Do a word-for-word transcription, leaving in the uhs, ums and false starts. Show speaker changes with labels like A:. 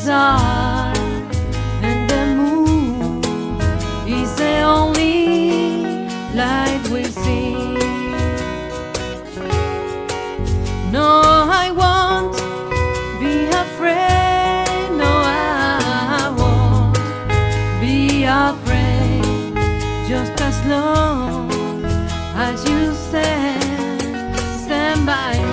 A: stars and the moon is the only light we see. No, I won't be afraid. No, I won't be afraid. Just as long as you stand, stand by me.